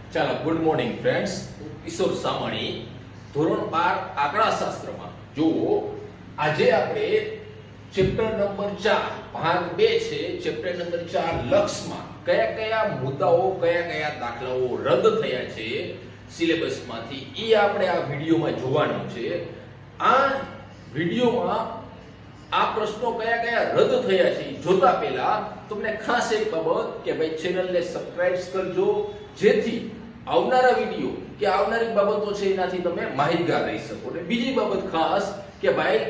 ચાલો good morning friends, Kishor Samani, ધોરણ 12 આંકડાશાસ્ત્રમાં જુઓ. આજે આપણે ચેપ્ટર નંબર 4 ભાગ 2 છે. ચેપ્ટર નંબર 4 લક્ષમાં કયા કયા મુદ્દાઓ, કયા કયા દાખલાઓ રદ થયા છે સિલેબસમાંથી, એ આપણે આ વિડિયોમાં જોવાનું છે. આ વિડિયોમાં આ પ્રશ્નો કયા કયા રદ થયા છે જોતા પહેલા તમને ખાસ એક બાબત કે ભાઈ ચેનલને સબસ્ક્રાઇબ કરજો, જેથી આવનારા વિડિયો કે આવનારી બાબતો છે એનાથી તમે માહિતગાર રહી શકો. અને બીજી બાબત ખાસ કે ભાઈ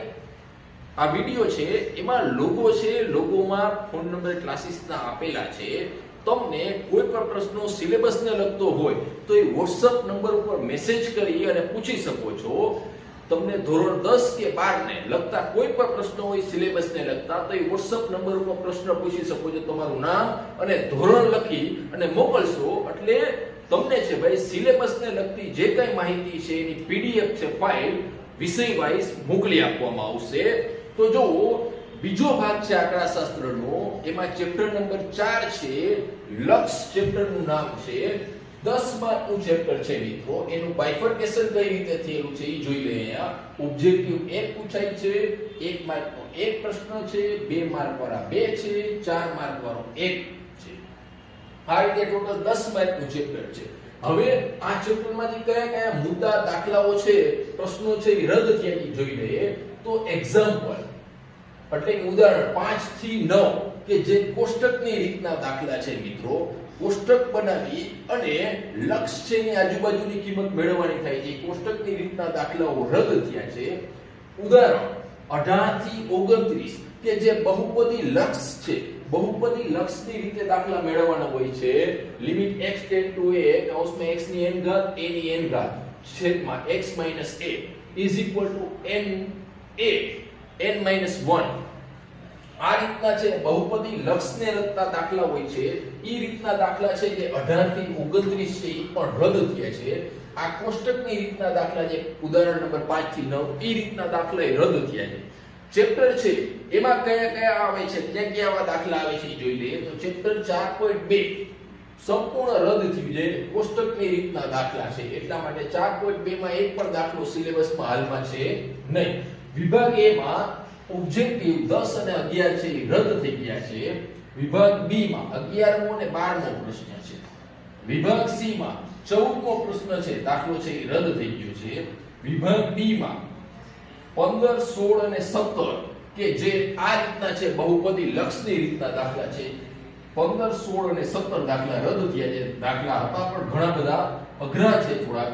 આ વિડિયો છે એમાં લોગો છે, લોગોમાં ફોન નંબર ક્લાસીસના આપેલા છે. તમને કોઈ પણ પ્રશ્નો સિલેબસને લગતો હોય તો એ WhatsApp નંબર ઉપર મેસેજ કરી અને પૂછી શકો છો. તમને ધોરણ 10 કે 12 ને લગતા કોઈ પણ પ્રશ્ન હોય સિલેબસને લગતા તો એ WhatsApp નંબર ઉપર પ્રશ્ન પૂછી શકો છો. તમારું નામ અને ધોરણ લખી અને મોકલશો એટલે તમને છે ભાઈ સિલેબસને લગતી જે કઈ માહિતી છે એની PDF છે ફાઇલ વિષય વાઇઝ મોકલી આપવામાં આવશે. તો જો બીજો ભાગ છે આંકડાશાસ્ત્રનો, એમાં ચેપ્ટર નંબર 4 છે લક્ષ. ચેપ્ટરનું નામ છે 10 માર્કનું ચેપ્ટર છે મિત્રો. એનું બાયફર્કેશન કઈ રીતે થયેલું છે એ જોઈ લઈએ. અહીંયા ઓબ્જેક્ટિવ 1 પૂછાય છે, 1 માર્કનો એક પ્રશ્ન છે, 2 માર્ક વાળા 2 છે, 4 માર્ક વાળો 1 છે. આ રીતે ટોટલ 10 માર્કનું ચેપ્ટર છે. હવે આ ચેપ્ટરમાંથી કયા કયા મુદ્દા, દાખલાઓ છે, પ્રશ્નો છે એ રદ થયા એ જોઈ લઈએ. તો એક્ઝામ્પલ એટલે ઉદાહરણ 5 થી 9 કે જે કોષ્ટકની રીતના દાખલા છે મિત્રો. કોષ્ટક બનાવી અને લક્ષ છે ની આજુબાજુની કિંમત મેળવવાની થાય છે. કોષ્ટકની રીતના દાખલાઓ રદ થયા છે. ઉદાહરણ 18 થી 29 કે જે બહુપદી લક્ષ છે, બહુપદી લક્ષની રીતે દાખલા મેળવવાનો હોય છે. Limit x tend to a કૌંસમાં x ની n ઘાત a ની n ઘાત છેદમાં x - a is equal to n a n - 1. આ રીતના છે બહુપદી લક્ષને લગતા દાખલા હોય છે. ઈ રીતના દાખલા છે જે 18 થી 29 છે ઈ પણ રદ થયા છે. આ કોષ્ટકની રીતના દાખલા જે ઉદાહરણ નંબર 5 થી 9 ઈ રીતના દાખલા એ રદ થયા છે. ચેપ્ટર છે એમાં કયા કયા આવે છે, ક્યાં ક્યાં આવા દાખલા આવે છે જોઈ લઈએ. તો ચેપ્ટર 4.2 સંપૂર્ણ રદ થયું છે. કોષ્ટકની રીતના દાખલા છે એટલા માટે 4.2 માં એક પણ દાખલો સિલેબસમાં હાલમાં છે નહીં. વિભાગ A માં ઓબ્જેક્ટિવ 10 અને 11 છે એ રદ થઈ ગયા છે. વિભાગ B માં 11મો અને 12મો પ્રશ્ન છે. વિભાગ C માં 14મો પ્રશ્ન છે, દાખલો છે એ રદ થઈ ગયો છે. વિભાગ D માં 15, 16 અને 17 કે જે આ રીતના છે બહુપદી લક્ષની રીતના દાખલા છે. 15, 16 અને 17 દાખલા રદ થયા છે. દાખલા હતા પણ ઘણા બધા અઘરા છે થોડા.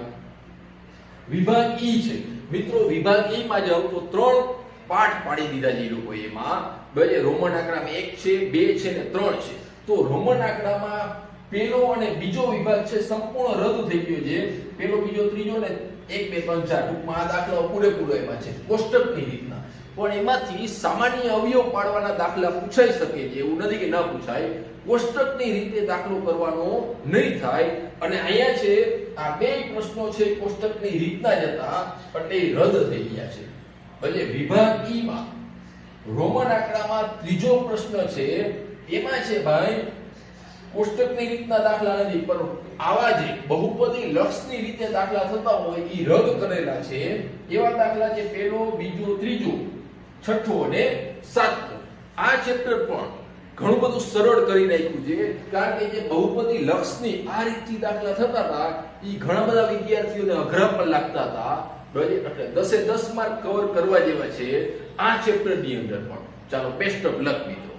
વિભાગ E છે મિત્રો. વિભાગ E માં જાવ તો 3 પાઠ પાડી દીધા છે એ લોકો. એમાં બે રોમન આંકડામાં 1 છે, 2 છે અને 3 છે. તો રોમન આંકડામાં પેલો અને બીજો વિભાગ છે સંપૂર્ણ રદ થઈ ગયો છે. પેલો, બીજો, ત્રીજો ને 1, 2, 3, 4 ટૂંકમાં આ દાખલાઓ પૂરેપૂરો એમાં છે કોષ્ટકની રીતના. પણ એમાંથી સામાન્ય અવયવ પાડવાના દાખલા પૂછાઈ શકે છે, એવું નથી કે ન પૂછાય. કોષ્ટકની રીતે દાખલો કરવાનો નહીં થાય. અને અહીંયા છે આ બે પ્રશ્નો છે કોષ્ટકની રીતના જ હતા એટલે રદ થઈ ગયા છે. એટલે વિભાગ E માં રોમન આંકડામાં ત્રીજો પ્રશ્ન છે એમાં છે ભાઈ કોષ્ટકની રીતના દાખલા નથી, પણ આવા જે બહુપદી લક્ષની રીતે દાખલા થતા હોય એ રદ કરેલા છે. એવા દાખલા છે પહેલો, બીજો, ત્રીજો, છઠ્ઠો અને સાતમો. આ ચેપ્ટર પણ ઘણું બધું સરળ કરી નાખ્યું છે, કારણ કે જે બહુપદી લક્ષની આ રીતથી દાખલા થતા હતા એ ઘણા બધા વિદ્યાર્થીઓને અઘરા પણ લાગતા હતા. એટલે 10 એ 10 માર્ક કવર કરવા જેવા છે આ ચેપ્ટરની અંદર પણ. ચાલો બેસ્ટ ઓફ લક મિત્રો.